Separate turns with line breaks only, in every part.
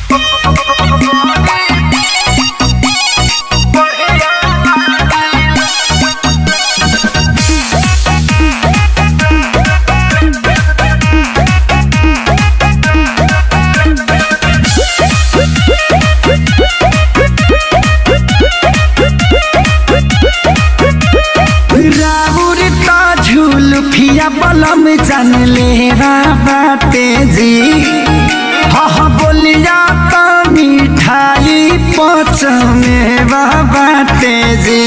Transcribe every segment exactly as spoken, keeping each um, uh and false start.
बलम जान ले बाटे जी हाँ हाँ बोलिया तो मिठाई पच में बाटे जी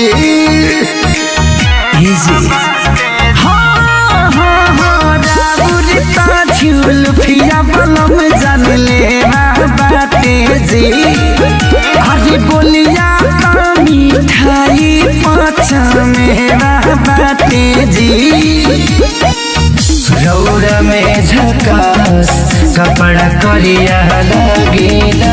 हाँ हाँ हाँ राबुरता झूल फिया बलम जान ले बाटे जी हरी बोलिया तो मिठाई पच में बाटे जी रौरा में झकास कपड़ा करिया लगेला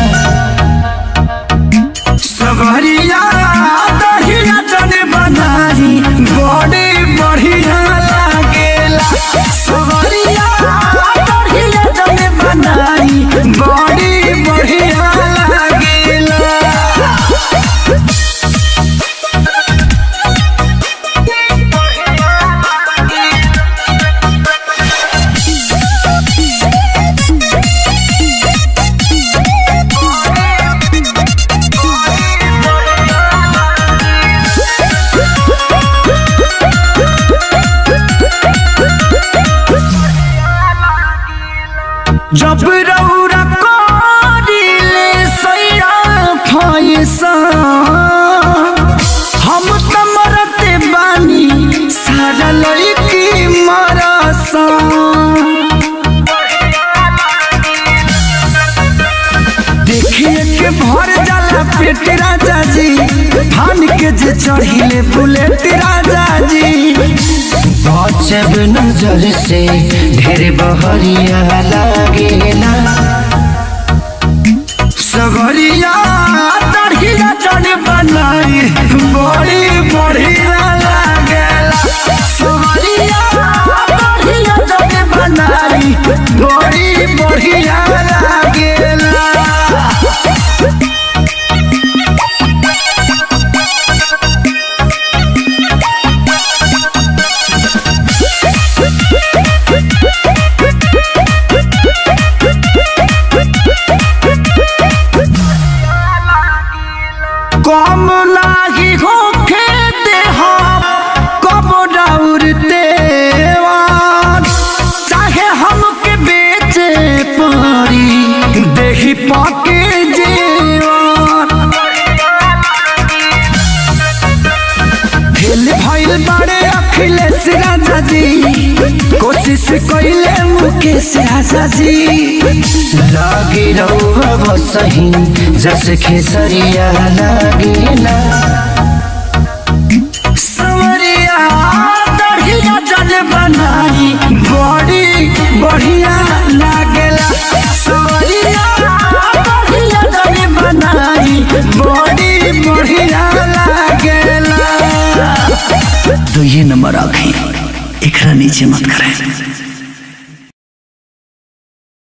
सवरिया दहिया जने बनाई बड़े बढ़िया लगेला सवरिया दहिया जने बनाई बड़े बढ़िया लगेला जब रौरा करिले सैया फैसा हम त मरते बानी सारा लड़की मरसा देखिए के भर जाला पेट राजा जी थान के जे चढ़िले बुलेट राजा जी बचब नजर से ढेर बहरिया लागेला सवरिया दढ़िया जने बनाई बड़ी बढ़िया लागेला सवरिया दढ़िया जने बनाई बड़ी बढ़िया लागेला कम लागी होके दे हम कब दौड़ते चाहे हमके बेचे पड़ी देही पाके जेवान फेल भइल बड़े अखिलेश राजा जी कोशिश कइले मुकेश राजा जी लागी रहुआ सही जस खेसरिया लागेला सवरिया दढ़िया जन बनाई बड़ी बढ़िया लागेला सवरिया दढ़िया जन बनाई बड़ी बढ़िया लागेला
तो ये नंबर आखिर एकरा नीचे मत करे।